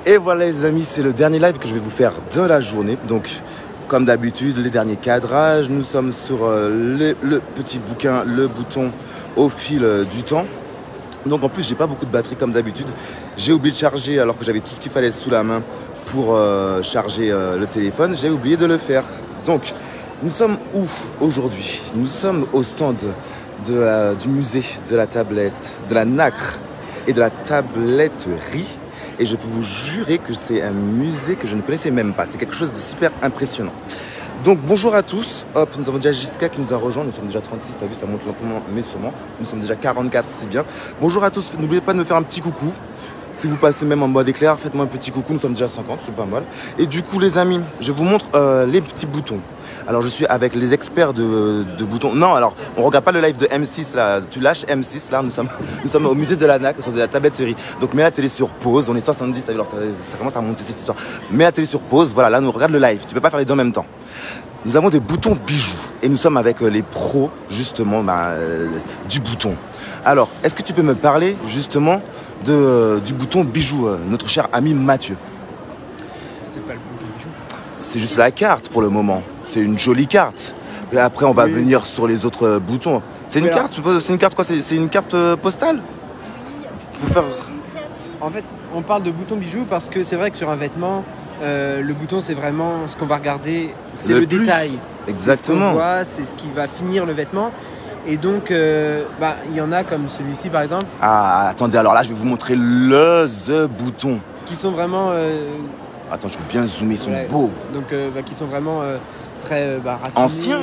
Et voilà les amis, c'est le dernier live que je vais vous faire de la journée. Donc comme d'habitude, les derniers cadrages. Nous sommes sur le petit bouquin, le bouton au fil du temps. Donc en plus, j'ai pas beaucoup de batterie comme d'habitude. J'ai oublié de charger alors que j'avais tout ce qu'il fallait sous la main pour charger le téléphone. J'ai oublié de le faire. Donc nous sommes où aujourd'hui? Nous sommes au stand du musée de la tablette, de la nacre et de la tabletterie. Et je peux vous jurer que c'est un musée que je ne connaissais même pas. C'est quelque chose de super impressionnant. Donc bonjour à tous. Hop, nous avons déjà Jessica qui nous a rejoint. Nous sommes déjà 36, t'as vu, ça monte lentement mais sûrement. Nous sommes déjà 44, c'est bien. Bonjour à tous. N'oubliez pas de me faire un petit coucou. Si vous passez même en mode éclair, faites-moi un petit coucou. Nous sommes déjà 50, c'est pas mal. Et du coup, les amis, je vous montre les petits boutons. Alors, je suis avec les experts de boutons. Non, alors, on regarde pas le live de M6, là. Tu lâches M6, là. Nous sommes au musée de la nacre, de la tabletterie. Donc, mets la télé sur pause. On est 70, alors ça commence à monter cette histoire. Mets la télé sur pause. Voilà, là, nous regarde le live. Tu peux pas faire les deux en même temps. Nous avons des boutons bijoux. Et nous sommes avec les pros, justement, du bouton. Alors, est-ce que tu peux me parler, justement, du bouton bijou, notre cher ami Mathieu? C'est pas le bouton bijou. C'est juste la carte pour le moment. C'est une jolie carte. Et après, on va venir sur les autres boutons. C'est une carte. C'est une carte quoi? C'est une carte postale? Pour faire... En fait, on parle de bouton bijou parce que c'est vrai que sur un vêtement, le bouton, c'est vraiment ce qu'on va regarder. C'est le détail. Exactement. C'est ce qui va finir le vêtement. Et donc, il y en a comme celui-ci, par exemple. Ah, attendez, alors là, je vais vous montrer the bouton. Qui sont vraiment... Attends, je veux bien zoomer, ils sont beaux. Donc, qui sont vraiment très raffinés. Anciens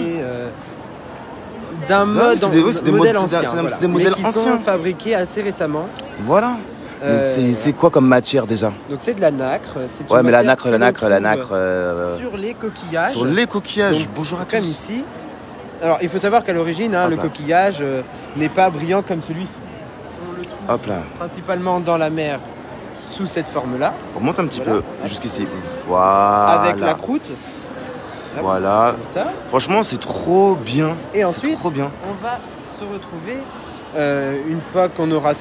d'un modèle ancien. C'est des modèles qui anciens. sont fabriqués assez récemment. Voilà. C'est quoi comme matière déjà? Donc c'est de la nacre. Ouais, mais la nacre. Sur les coquillages. Sur les coquillages. Donc, bonjour à tous. Comme ici. Alors il faut savoir qu'à l'origine, le coquillage n'est pas brillant comme celui-ci. On le trouve principalement dans la mer sous cette forme-là. On monte un petit peu jusqu'ici. Voilà. Avec la croûte. Voilà. Comme ça. Franchement, c'est trop bien. Et ensuite, trop bien. On va se retrouver, une fois qu'on aura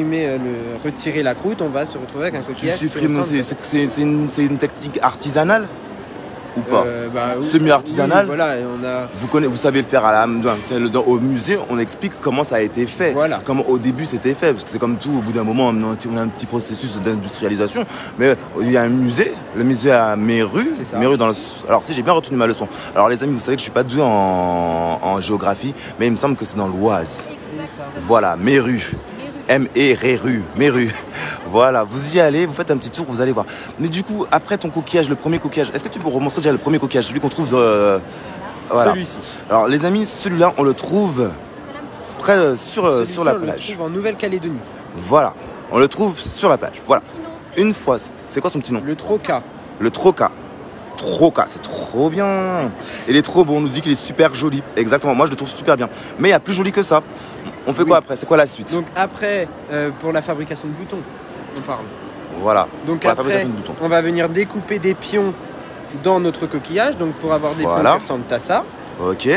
retiré la croûte, on va se retrouver avec un coquillage. Tu supprimes, c'est une technique artisanale ou pas? Oui, semi-artisanal. Oui, voilà, vous savez le faire au musée, on explique comment ça a été fait. Voilà. Comment au début c'était fait, parce que c'est comme tout, au bout d'un moment on a un petit processus d'industrialisation. Mais il y a un musée, le musée à Méru. Alors si j'ai bien retenu ma leçon. Alors les amis, vous savez que je suis pas doué en géographie, mais il me semble que c'est dans l'Oise. Voilà, Méru. M-E-R-U, Méru. Voilà, vous y allez, vous faites un petit tour, vous allez voir. Mais du coup, après ton coquillage, le premier coquillage, est-ce que tu peux remontrer déjà le premier coquillage, celui qu'on trouve voilà. Celui-ci. Alors les amis, celui-là, on le trouve près sur la plage. On le trouve en Nouvelle-Calédonie. Voilà, on le trouve sur la plage. Voilà. Une fois, c'est quoi son petit nom? Le troca. Le troca. Troca, c'est trop bien. Il est trop bon, on nous dit qu'il est super joli. Exactement, moi je le trouve super bien. Mais il y a plus joli que ça. On fait quoi après? C'est quoi la suite? Donc après, pour la fabrication de boutons, on parle. Voilà. Donc pour après, la fabrication de boutons. On va venir découper des pions dans notre coquillage, donc pour avoir des pions qui ressemblent à ça. Ok.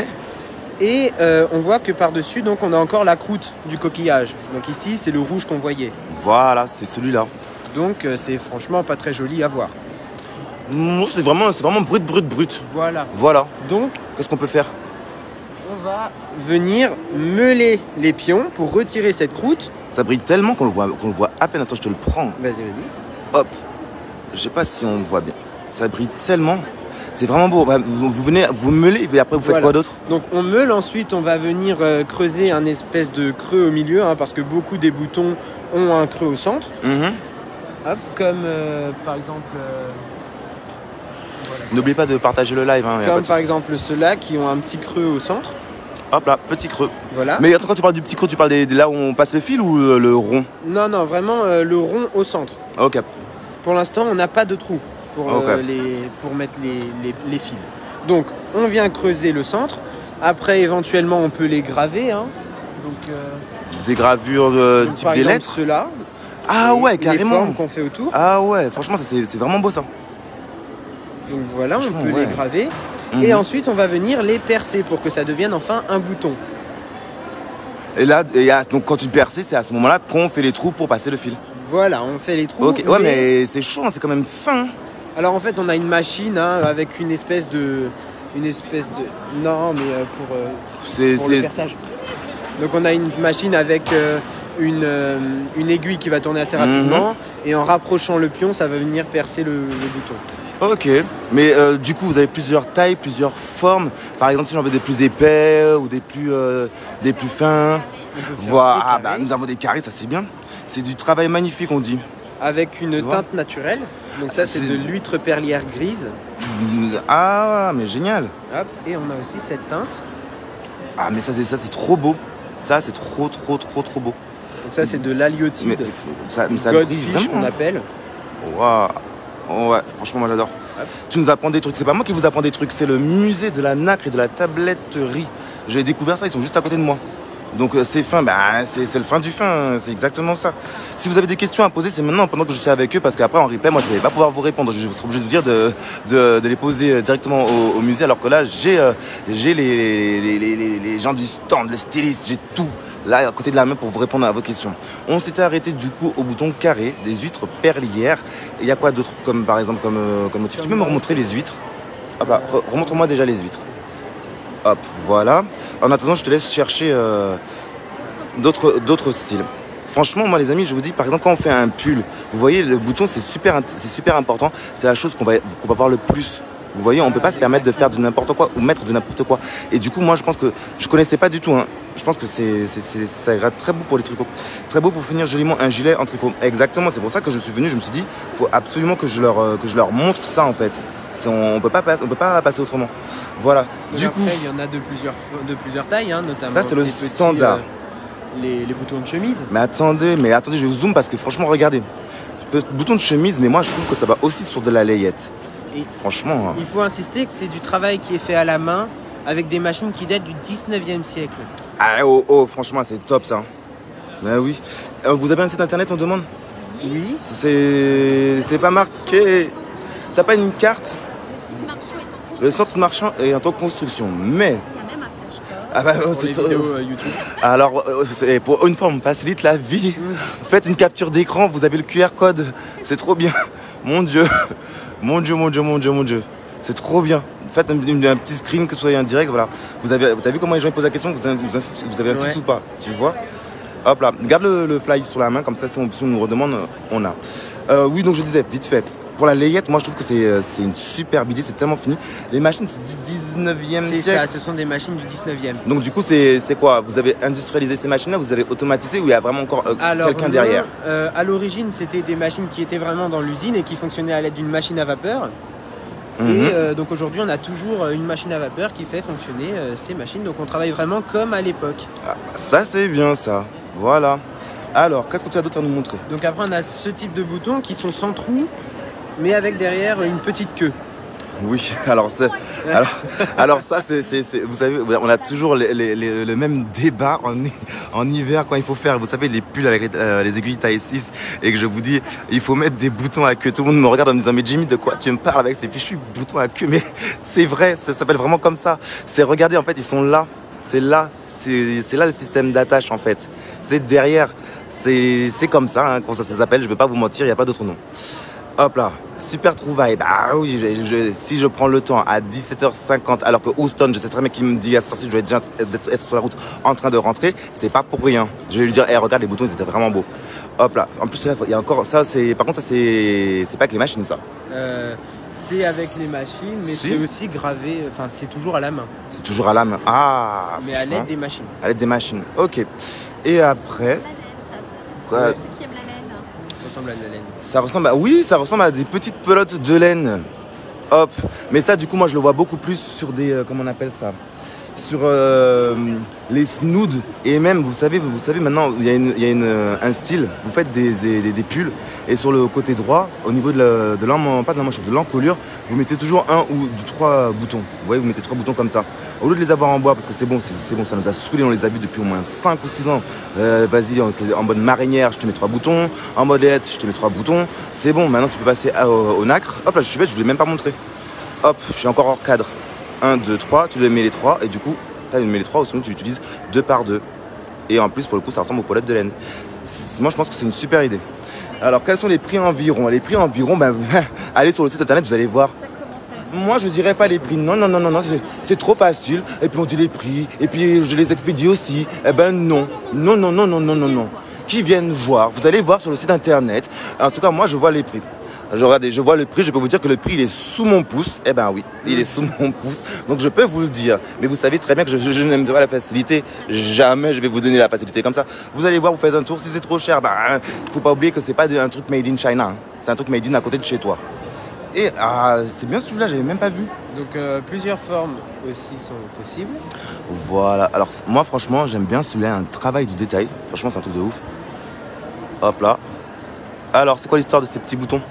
Et on voit que par-dessus, donc on a encore la croûte du coquillage. Donc ici, c'est le rouge qu'on voyait. Voilà, c'est celui-là. Donc c'est franchement pas très joli à voir. C'est vraiment brut. Voilà. Donc, qu'est-ce qu'on peut faire? On va venir meuler les pions pour retirer cette croûte. Ça brille tellement qu'on le voit à peine. Attends, je te le prends. Vas-y. Hop. Je sais pas si on le voit bien. Ça brille tellement. C'est vraiment beau. Vous venez, vous meulez et après vous faites quoi d'autre? Donc on meule, ensuite on va venir creuser un espèce de creux au milieu, parce que beaucoup des boutons ont un creux au centre. Hop, comme par exemple... N'oubliez pas de partager le live. Comme par exemple ceux-là qui ont un petit creux au centre. Hop là, petit creux. Voilà. Mais attends, quand tu parles du petit creux, tu parles de là où on passe le fil ou le rond? Non, vraiment le rond au centre. Ok. Pour l'instant, on n'a pas de trou pour mettre les fils. Donc, on vient creuser le centre. Après, éventuellement, on peut les graver. Donc, des gravures type des lettres. Ceux-là. Ah ouais, carrément. Les formes qu'on fait autour. Ah ouais, franchement, c'est vraiment beau ça. Donc voilà, on peut les graver. Et ensuite, on va venir les percer pour que ça devienne enfin un bouton. Et là, donc quand tu perces, c'est à ce moment-là qu'on fait les trous pour passer le fil. Voilà, on fait les trous. Ok, ouais, mais c'est chaud, hein, c'est quand même fin. Alors en fait, on a une machine avec une espèce de... Non, mais pour le perçage. Donc on a une machine avec une aiguille qui va tourner assez rapidement. Et en rapprochant le pion, ça va venir percer le bouton. Ok, mais du coup, vous avez plusieurs tailles, plusieurs formes. Par exemple, si j'en veux des plus épais ou des plus fins. Voilà, nous avons des carrés, ça c'est bien. C'est du travail magnifique, on dit. Avec une teinte naturelle. Donc ça, c'est de l'huître perlière grise. Ah, mais génial. Hop, et on a aussi cette teinte. Ah, mais ça c'est trop beau. Ça, c'est trop beau. Donc ça, c'est de l'haliotide. Ça Godfish, on appelle. Waouh. Ouais, franchement, moi j'adore. Tu nous apprends des trucs. C'est pas moi qui vous apprends des trucs, c'est le musée de la nacre et de la tabletterie. J'ai découvert ça, ils sont juste à côté de moi. Donc c'est fin, c'est le fin du fin, c'est exactement ça. Si vous avez des questions à poser, c'est maintenant, pendant que je suis avec eux, parce qu'après en replay, moi je vais pas pouvoir vous répondre. Je serai obligé de vous dire de les poser directement au musée, alors que là j'ai les gens du stand, les stylistes, j'ai tout là à côté de la main pour vous répondre à vos questions. On s'était arrêté du coup au bouton carré, des huîtres perlières. Il y a quoi d'autre comme par exemple comme motif? Tu peux me remontrer les huîtres? Ah bah, remontre-moi déjà les huîtres. Hop, voilà. En attendant, je te laisse chercher d'autres styles. Franchement, moi les amis, je vous dis, par exemple, quand on fait un pull, vous voyez, le bouton, c'est super important. C'est la chose qu'on va voir le plus. Vous voyez, on ne peut pas se permettre de faire de n'importe quoi ou mettre de n'importe quoi. Et du coup, moi, je pense que je ne connaissais pas du tout. Hein. Je pense que ça ira très beau pour les tricots. Très beau pour finir joliment un gilet en tricot. Exactement, c'est pour ça que je suis venu. Je me suis dit, il faut absolument que je leur montre ça, en fait. On peut pas passer autrement. Voilà. Donc du coup, il y en a de plusieurs tailles, hein, notamment. Ça, c'est le standard. Les boutons de chemise. Mais attendez, je vous zoome parce que franchement, regardez. Bouton de chemise, mais moi, je trouve que ça va aussi sur de la layette. Et franchement. Il faut insister que c'est du travail qui est fait à la main avec des machines qui datent du 19e siècle. Ah, franchement, c'est top ça. Ben oui. Vous avez un site internet, on demande? Oui. C'est pas marqué. T'as pas une carte? Le centre marchand est en construction, mais... Ah bah, c'est vidéos YouTube. Alors, pour une fois, on me facilite la vie. Faites une capture d'écran, vous avez le QR code. C'est trop bien. Mon Dieu. Mon Dieu. C'est trop bien. Faites un petit screen, que ce soit en direct. Voilà. T'as vu comment les gens posent la question? Vous avez un site ou pas? Tu vois? Hop là. Garde le fly sur la main, comme ça, si on nous redemande, on a. Oui, donc je disais, vite fait. Pour la layette, moi je trouve que c'est une superbe idée, c'est tellement fini. Les machines, c'est du 19e siècle. C'est ça, ce sont des machines du 19e. Donc du coup, c'est quoi? Vous avez industrialisé ces machines-là, vous avez automatisé ou il y a vraiment encore quelqu'un derrière? À l'origine, c'était des machines qui étaient vraiment dans l'usine et qui fonctionnaient à l'aide d'une machine à vapeur. Et donc aujourd'hui, on a toujours une machine à vapeur qui fait fonctionner ces machines. Donc on travaille vraiment comme à l'époque. Ah, ça, c'est bien ça. Voilà. Alors, qu'est-ce que tu as d'autre à nous montrer? Donc après, on a ce type de boutons qui sont sans trou, mais avec derrière une petite queue. Oui, alors ça, vous savez, on a toujours le même débat en hiver quand il faut faire, vous savez, les pulls avec les aiguilles taille 6 et que je vous dis, il faut mettre des boutons à queue. Tout le monde me regarde en me disant, mais Jimmy, de quoi tu me parles avec ces fichus boutons à queue? Mais c'est vrai, ça s'appelle vraiment comme ça. C'est, regardez, en fait, ils sont là. C'est là le système d'attache, en fait. C'est derrière. C'est comme ça, hein, quand ça s'appelle, je ne vais pas vous mentir, il n'y a pas d'autre nom. Hop là, super trouvaille. Bah oui, si je prends le temps à 17h50, alors que Houston, je sais très bien qu'il me dit à cette heure-ci, je vais déjà être sur la route en train de rentrer, c'est pas pour rien. Je vais lui dire, hey, regarde, les boutons, ils étaient vraiment beaux. Hop là, en plus, là, il y a encore ça, par contre, ça, c'est pas avec les machines, ça. C'est avec les machines, mais c'est aussi gravé, enfin, c'est toujours à la main. C'est toujours à la main, ah. Mais à l'aide des machines. À l'aide des machines, ok. Et après. Quoi? Qui aime la laine? Ça ressemble à de la laine. Ça ressemble à des petites pelotes de laine. Hop. Mais ça, du coup, moi, je le vois beaucoup plus sur des, comment on appelle ça? Sur les snoods. Et même, vous savez maintenant, il y a un style. Vous faites des pulls. Et sur le côté droit, au niveau de l'encolure, vous mettez toujours 1 ou 3 boutons. Vous voyez, vous mettez 3 boutons comme ça. Au lieu de les avoir en bois, parce que c'est bon, ça nous a saoulés, on les a vus depuis au moins 5 ou 6 ans. Vas-y, en mode marinière, je te mets 3 boutons. En mode lettre, je te mets 3 boutons. C'est bon, maintenant tu peux passer au nacre. Hop là, je suis bête, je ne vous l'ai même pas montré. Hop, je suis encore hors cadre. 1, 2, 3, tu les mets les 3 et du coup, tu mets les 3 ou sinon tu utilises 2 par 2. Et en plus, pour le coup, ça ressemble aux polettes de laine. Moi, je pense que c'est une super idée. Alors, quels sont les prix environ? Les prix environ, ben, allez sur le site internet, vous allez voir. Moi, je dirais pas les prix. Non, non, non, non, non, c'est trop facile. Et puis on dit les prix. Et puis je les expédie aussi. Eh ben non. Non, non, non, non, non, non, non. Qui viennent voir? Vous allez voir sur le site internet. En tout cas, moi, je vois les prix. Je vois le prix, je peux vous dire que le prix il est sous mon pouce. Eh ben oui, il est sous mon pouce. Donc je peux vous le dire. Mais vous savez très bien que je n'aime pas la facilité. Jamais je vais vous donner la facilité comme ça. Vous allez voir, vous faites un tour. Si c'est trop cher, ben faut pas oublier que c'est pas un truc made in China. Hein. C'est un truc made in à côté de chez toi. Et c'est bien celui-là, j'avais même pas vu. Donc plusieurs formes aussi sont possibles. Voilà. Alors moi franchement, j'aime bien celui-là, un travail de détail. Franchement, c'est un truc de ouf. Hop là. Alors, c'est quoi l'histoire de ces petits boutons?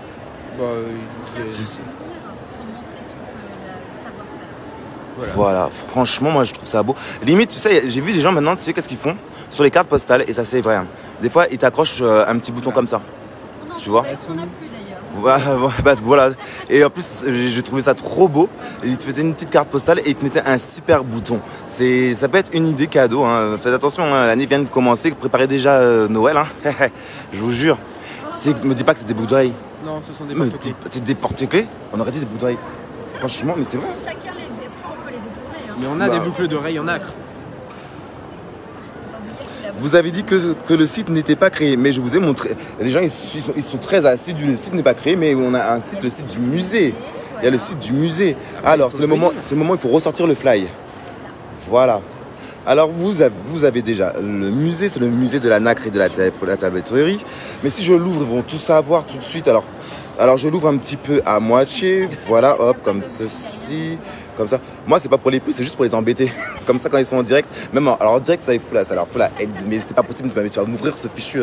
Voilà, franchement, moi je trouve ça beau. Limite, tu sais, j'ai vu des gens maintenant, tu sais, qu'est-ce qu'ils font sur les cartes postales, et ça c'est vrai. Hein. Des fois, ils t'accrochent un petit bouton comme ça. Tu vois? Voilà. Et en plus, j'ai trouvé ça trop beau. Ils te faisaient une petite carte postale et ils te mettaient un super bouton. Ça peut être une idée cadeau. Hein. Faites attention, hein. L'année vient de commencer. Préparez déjà Noël. Hein. Je vous jure. Me dis pas que c'est des boucles d'oreilles. Non, ce sont des porte-clés. C'est des porte-clés? On aurait dit des boucles d'oreilles. Franchement, mais c'est vrai. Chacun les dépend, on peut les détourner. Hein. Mais on a des boucles d'oreilles en acre. Vous avez dit que le site n'était pas créé, mais je vous ai montré. Les gens, ils sont très assidus. Le site n'est pas créé, mais on a un site, le site du musée. Il y a le site du musée. Alors, c'est le moment où il faut ressortir le fly. Voilà. Alors, vous avez déjà le musée, c'est le musée de la nacre et de la tabletterie. Mais si je l'ouvre, ils vont tout savoir tout de suite. Alors je l'ouvre un petit peu à moitié. Voilà, hop, comme ceci. Comme ça. Moi, c'est pas pour les prix, c'est juste pour les embêter. Comme ça, quand ils sont en direct. Même en direct, ça leur fout la haine. Ils disent, mais c'est pas possible, tu vas m'ouvrir ce fichu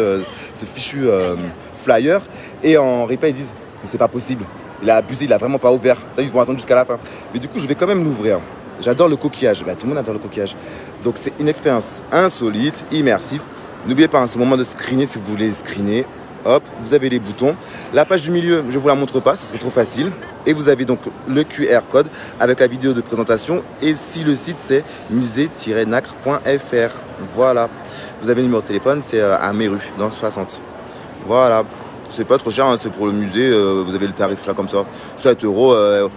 flyer. Et en replay, ils disent, mais c'est pas possible. Il a abusé, il a vraiment pas ouvert. Ils vont attendre jusqu'à la fin. Mais du coup, je vais quand même l'ouvrir. J'adore le coquillage. Bah, tout le monde adore le coquillage. Donc, c'est une expérience insolite, immersive. N'oubliez pas, hein, c'est le moment de screener si vous voulez screener. Hop, vous avez les boutons. La page du milieu, je ne vous la montre pas, ce serait trop facile. Et vous avez donc le QR code avec la vidéo de présentation. Et si le site, c'est musée-nacre.fr. Voilà. Vous avez le numéro de téléphone, c'est à Méru, dans le 60. Voilà. C'est pas trop cher, hein, c'est pour le musée. Vous avez le tarif là comme ça. 7 €.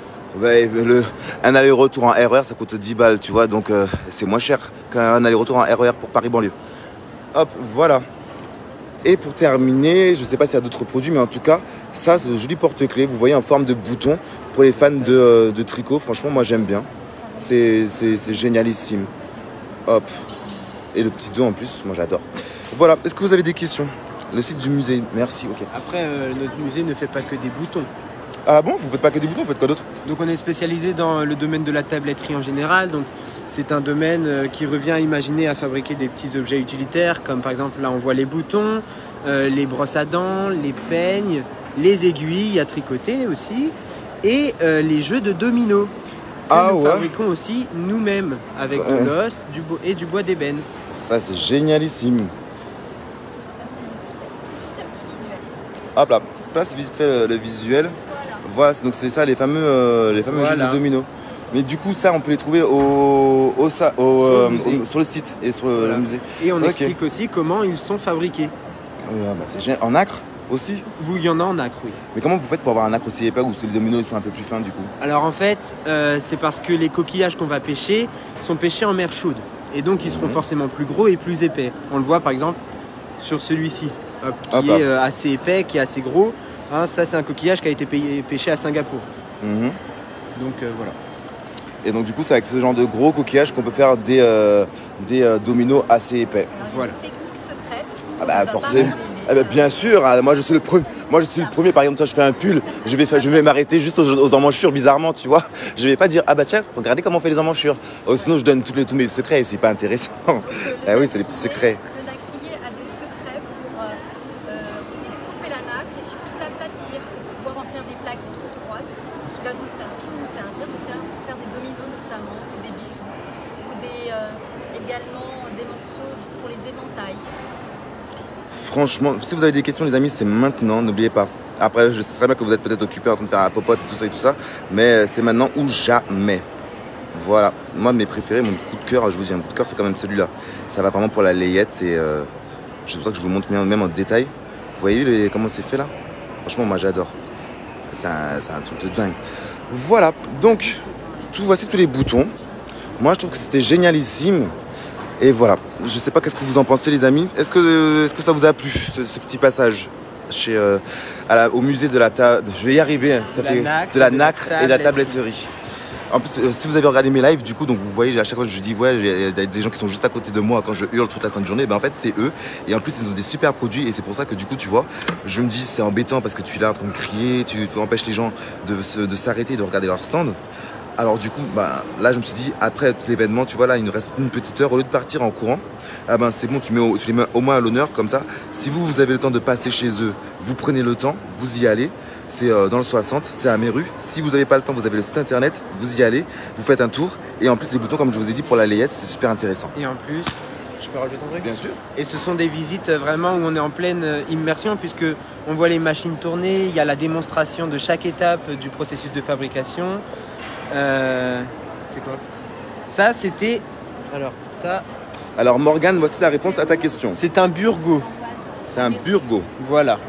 Un aller-retour en RER, ça coûte 10 balles, tu vois. Donc, c'est moins cher qu'un aller-retour en RER pour Paris-Banlieue. Hop, voilà. Et pour terminer, je ne sais pas s'il y a d'autres produits, mais en tout cas, ça, c'est un joli porte-clés. Vous voyez en forme de bouton pour les fans de tricot. Franchement, moi, j'aime bien. C'est génialissime. Hop. Et le petit dos en plus, moi, j'adore. Voilà. Est-ce que vous avez des questions? Le site du musée. Merci. Ok. Après, notre musée ne fait pas que des boutons. Ah bon? Vous faites pas que des boutons, vous faites quoi d'autre? Donc, on est spécialisé dans le domaine de la tabletterie en général. Donc, c'est un domaine qui revient à imaginer à fabriquer des petits objets utilitaires, comme par exemple, là, on voit les boutons, les brosses à dents, les peignes, les aiguilles à tricoter aussi, et les jeux de dominos. Que nous fabriquons aussi nous-mêmes avec de l'os et du bois d'ébène. Ça, c'est génialissime. Hop là, place vite fait le visuel. Voilà, donc c'est ça les fameux jeux de dominos. Mais du coup, ça, on peut les trouver sur le site et sur le musée. Et on explique aussi comment ils sont fabriqués. C'est génial. En acre aussi? Il y en a en acre, oui. Mais comment vous faites pour avoir un acre aussi épais ou les dominos ils sont un peu plus fins du coup? Alors en fait, c'est parce que les coquillages qu'on va pêcher sont pêchés en mer chaude. Et donc ils seront forcément plus gros et plus épais. On le voit par exemple sur celui-ci, qui est assez épais, qui est assez gros. Hein, ça, c'est un coquillage qui a été pêché à Singapour. Donc voilà. Et donc du coup, c'est avec ce genre de gros coquillage qu'on peut faire des dominos assez épais. Voilà. Une technique secrète. Forcément. Bien sûr, moi je suis le premier. Par exemple, toi, je fais un pull, je vais m'arrêter juste aux emmanchures, bizarrement, tu vois. Je vais pas dire, ah bah tiens, regardez comment on fait les emmanchures. Sinon, je donne tous mes secrets et c'est pas intéressant. Oui, c'est les petits secrets. Le nacrier a des secrets pour découper la nacre et surtout l'aplatir, pour pouvoir en faire des plaques trop droites qui vont nous servir pour faire des dominos notamment, ou des bijoux, ou également des morceaux pour les éventails. Franchement, si vous avez des questions les amis, c'est maintenant, n'oubliez pas. Après, je sais très bien que vous êtes peut-être occupés en train de faire la popote et tout ça, mais c'est maintenant ou jamais. Voilà, moi mes préférés, mon coup de cœur, je vous dis un coup de cœur, c'est quand même celui-là. Ça va vraiment pour la layette, c'est pour ça que je vous montre même en détail. Vous voyez comment c'est fait là? Franchement, moi j'adore. C'est un truc de dingue. Voilà, donc voici tous les boutons. Moi je trouve que c'était génialissime. Et voilà, je sais pas qu'est-ce que vous en pensez les amis. Est-ce que ça vous a plu ce petit passage au musée de la table? Je vais y arriver, hein. De la nacre et de la tabletterie. En plus, si vous avez regardé mes lives, du coup, donc vous voyez, à chaque fois je dis ouais, il y a des gens qui sont juste à côté de moi quand je hurle toute la sainte journée. Ben en fait, c'est eux. Et en plus, ils ont des super produits. Et c'est pour ça que du coup, tu vois, je me dis c'est embêtant parce que tu es là en train de crier, tu empêches les gens de s'arrêter, de regarder leur stand. Alors du coup, bah, là je me suis dit, après l'événement, tu vois là, il nous reste une petite heure, au lieu de partir en courant, ah ben c'est bon, tu les mets au moins à l'honneur, comme ça, si vous avez le temps de passer chez eux, vous prenez le temps, vous y allez, c'est dans le 60, c'est à Méru, si vous n'avez pas le temps, vous avez le site internet, vous y allez, vous faites un tour, et en plus les boutons, comme je vous ai dit, pour la layette, c'est super intéressant. Et en plus, je peux rajouter un truc? Bien sûr. Et ce sont des visites vraiment où on est en pleine immersion, puisque on voit les machines tourner, il y a la démonstration de chaque étape du processus de fabrication. C'est quoi? Ça, c'était... Alors, ça... Alors, Morgane, voici la réponse à ta question. C'est un burgo. C'est un burgo. Voilà.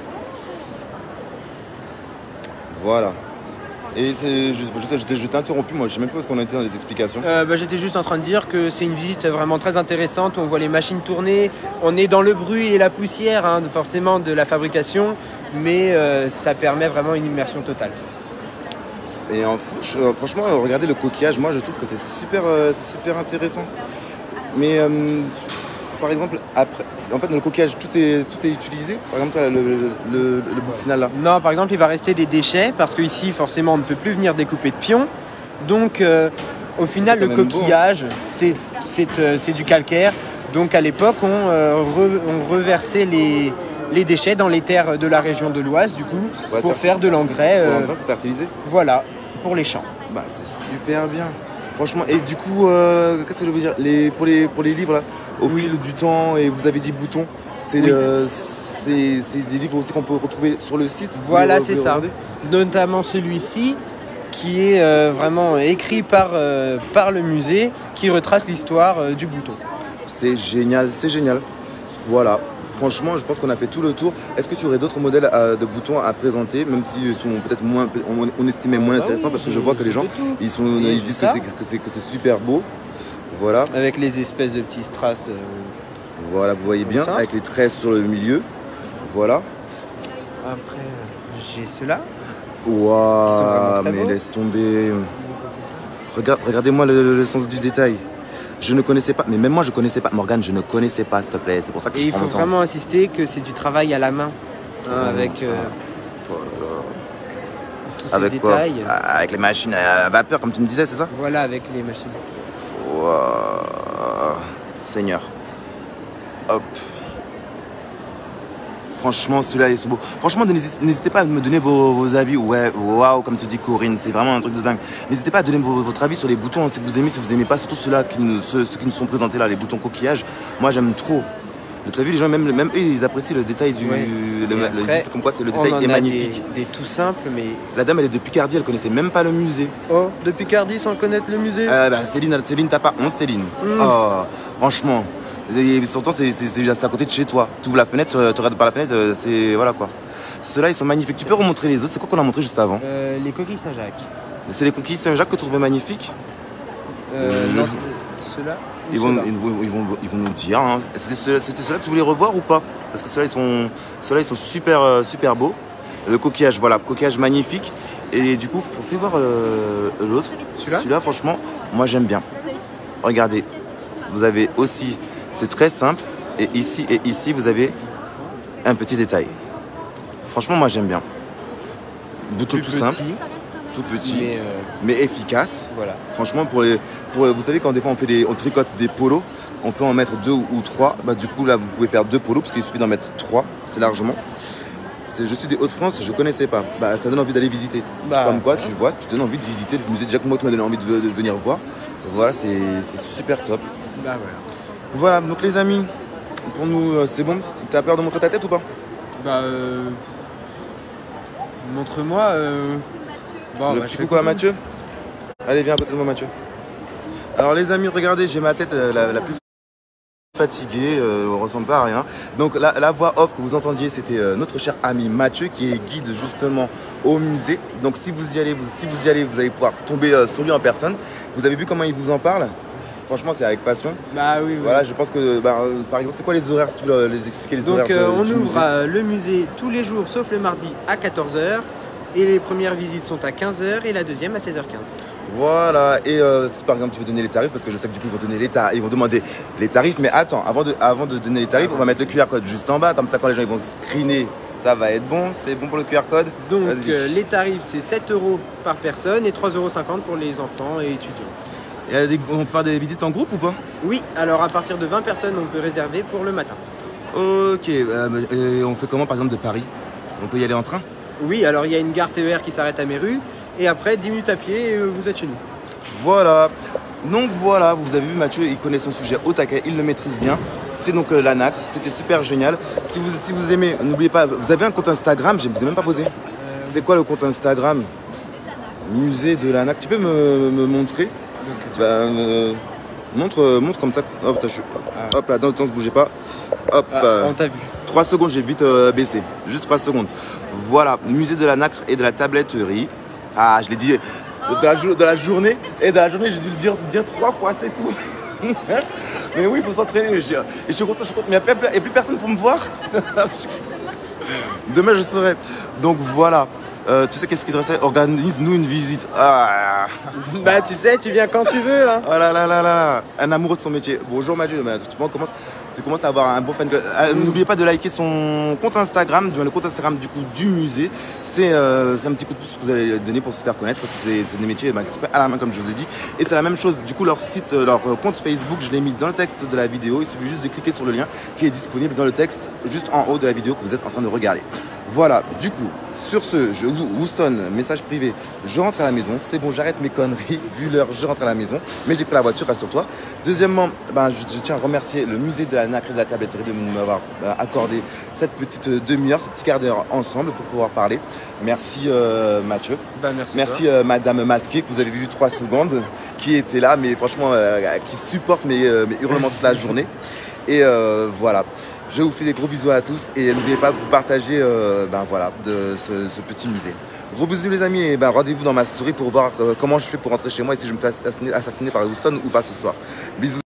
Voilà. Et je t'ai interrompu, moi, je sais même pas parce qu'on a été dans les explications. J'étais juste en train de dire que c'est une visite vraiment très intéressante, où on voit les machines tourner, on est dans le bruit et la poussière, hein, forcément, de la fabrication, mais ça permet vraiment une immersion totale. Et franchement, regardez le coquillage, moi je trouve que c'est super intéressant. Mais par exemple, après, en fait dans le coquillage, tout est utilisé. Par exemple, le bout final là. Non, par exemple, il va rester des déchets, parce qu'ici, forcément, on ne peut plus venir découper de pions. Donc, au final, le coquillage, c'est du calcaire. Donc, à l'époque, on reversait les déchets dans les terres de la région de l'Oise, du coup, pour faire de l'engrais. Pour fertiliser. Voilà, pour les champs. Bah, c'est super bien. Franchement, et du coup, qu'est-ce que je veux dire pour les livres, là, au fil du temps, et vous avez dit boutons, c'est des livres aussi qu'on peut retrouver sur le site. Voilà, c'est ça. Notamment celui-ci, qui est vraiment écrit par le musée, qui retrace l'histoire du bouton. C'est génial. Voilà. Franchement, je pense qu'on a fait tout le tour. Est-ce que tu aurais d'autres modèles de boutons à présenter, même s'ils sont peut-être moins, on estimait moins intéressants, parce que je vois que les gens, ils disent que c'est super beau. Voilà. Avec les espèces de petits strass. Voilà, vous voyez bien, avec les tresses sur le milieu. Voilà. Après, j'ai ceux-là. Waouh, mais laisse tomber. Regardez-moi le sens du détail. Je ne connaissais pas, mais même moi je connaissais pas. Morgane, je ne connaissais pas, s'il te plaît. C'est pour ça que je prends mon temps. Il faut vraiment insister que c'est du travail à la main. Avec tous ces détails. Quoi? Avec les machines à vapeur, comme tu me disais, c'est ça? Voilà, avec les machines. Wow. Seigneur. Hop. Franchement, celui-là est beau. Franchement, n'hésitez pas à me donner vos avis. Ouais, waouh, comme tu dis Corinne, c'est vraiment un truc de dingue. N'hésitez pas à donner votre avis sur les boutons, hein, si vous aimez pas, surtout ceux-là ceux qui nous sont présentés là, les boutons coquillage. Moi, j'aime trop. Tu as vu, les gens, même eux, ils apprécient le détail du... c'est comme quoi le détail est magnifique. Des tout simples, mais... La dame, elle est de Picardie, elle connaissait même pas le musée. Oh, de Picardie sans connaître le musée? Céline, t'as pas honte, Céline? Oh, franchement. Surtout, c'est à côté de chez toi. Tu ouvres la fenêtre, tu regardes par la fenêtre, c'est... Voilà quoi. Ceux-là, ils sont magnifiques. Tu peux remontrer les autres? C'est quoi qu'on a montré juste avant? Les coquilles Saint-Jacques. C'est les coquilles Saint-Jacques que tu trouvais magnifiques? Non, ceux-là. Ils vont nous dire. Hein. C'était ceux-là que tu voulais revoir ou pas? Parce que ceux-là, ils sont super beaux. Le coquillage, voilà, coquillage magnifique. Et du coup, faut faire voir l'autre. Celui-là, franchement, moi j'aime bien. Regardez, vous avez aussi... C'est très simple. Et ici, vous avez un petit détail. Franchement, moi, j'aime bien. Bouton tout simple, tout petit, mais efficace. Voilà. Franchement, vous savez, quand des fois on tricote des polos, on peut en mettre 2 ou 3. Bah, du coup, là, vous pouvez faire 2 polos, parce qu'il suffit d'en mettre 3. C'est largement. Je suis des Hauts-de-France, je connaissais pas. Bah, ça donne envie d'aller visiter. Comme quoi, tu vois, tu donnes envie de visiter le musée. Déjà que moi, tu m'as donné envie de venir voir. Voilà, c'est super top. Bah, voilà, donc les amis, pour nous, c'est bon. T'as peur de montrer ta tête ou pas? Bah, montre-moi. Bon, le petit coucou à Mathieu. Allez, viens à côté de moi, Mathieu. Alors les amis, regardez, j'ai ma tête la plus Fatigué, on ressemble pas à rien. Donc la voix off que vous entendiez, c'était notre cher ami Mathieu qui est guide justement au musée. Donc si vous y allez, vous allez pouvoir tomber sur lui en personne. Vous avez vu comment il vous en parle? Franchement, c'est avec passion. Bah oui, oui. Voilà, je pense que, par exemple, c'est quoi les horaires, si tu veux les expliquer, les horaires on du ouvre musée. le musée tous les jours, sauf le mardi à 14 h. Et les premières visites sont à 15 h et la deuxième à 16 h 15. Voilà, et si par exemple tu veux donner les tarifs, parce que je sais que du coup ils vont demander les tarifs, mais attends, avant de donner les tarifs, on va mettre le QR code juste en bas, comme ça quand les gens ils vont screener, ça va être bon. C'est bon pour le QR code? Donc les tarifs c'est 7 € par personne et 3,50 € pour les enfants et étudiants. Et on peut faire des visites en groupe ou pas? Oui, alors à partir de 20 personnes on peut réserver pour le matin. Ok, et on fait comment par exemple de Paris? On peut y aller en train? Oui, alors il y a une gare TER qui s'arrête à Méru et après 10 minutes à pied vous êtes chez nous. Voilà, donc voilà, vous avez vu Mathieu, il connaît son sujet au taquet, il le maîtrise bien. C'est donc la nacre, c'était super génial. Si vous aimez, n'oubliez pas, vous avez un compte Instagram, je ne vous ai même pas posé. C'est quoi le compte Instagram? Musée de la nacre. Tu peux me montrer? Montre comme ça. Hop, hop là, dans le temps, ne se bougez pas. Hop. On t'a vu. 3 secondes, j'ai vite baissé. Juste 3 secondes. Voilà, musée de la nacre et de la tabletterie. Ah, je l'ai dit de la journée. Et de la journée, j'ai dû le dire bien 3 fois, c'est tout. Mais oui, il faut s'entraîner. Et je suis content, Mais il n'y a plus personne pour me voir. Demain, je saurai. Donc voilà. Tu sais qu'est-ce qu'il te restait? Organise-nous une visite. Ah. Bah tu sais, tu viens quand tu veux. Hein. Oh là là là là. Un amoureux de son métier. Bonjour Mathieu, tu commences à avoir un bon fan. N'oubliez pas de liker son compte Instagram, le compte Instagram du coup du musée. C'est un petit coup de pouce que vous allez donner pour se faire connaître parce que c'est des métiers qui sont faits à la main comme je vous ai dit. Et c'est la même chose. Du coup leur site, leur compte Facebook, je l'ai mis dans le texte de la vidéo. Il suffit juste de cliquer sur le lien qui est disponible dans le texte juste en haut de la vidéo que vous êtes en train de regarder. Voilà, du coup, sur ce, Houston, message privé, je rentre à la maison, c'est bon, j'arrête mes conneries, vu l'heure, je rentre à la maison, mais j'ai pris la voiture, rassure-toi. Deuxièmement, je tiens à remercier le musée de la nacre et de la tabletterie de m'avoir accordé cette petite demi-heure, ce petit quart d'heure ensemble pour pouvoir parler. Merci Mathieu. Merci Madame Masquée, que vous avez vu 3 secondes, qui était là, mais franchement, qui supporte mes hurlements toute la journée. Et voilà. Je vous fais des gros bisous à tous et n'oubliez pas de vous partager voilà, de ce petit musée. Gros bisous les amis et rendez-vous dans ma story pour voir comment je fais pour rentrer chez moi et si je me fais assassiner par Houston ou pas ce soir. Bisous.